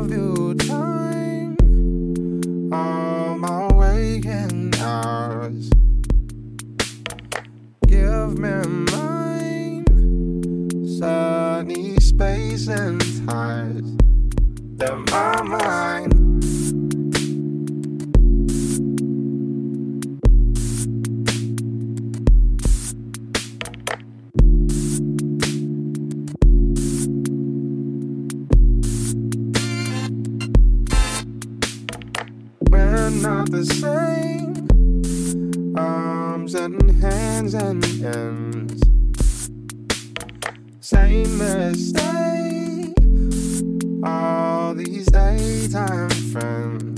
give you time, all my waking hours. Give me mine, sunny space and ties. They're my mind. We're not the same, arms and hands and ends. Same mistake, all these daytime friends.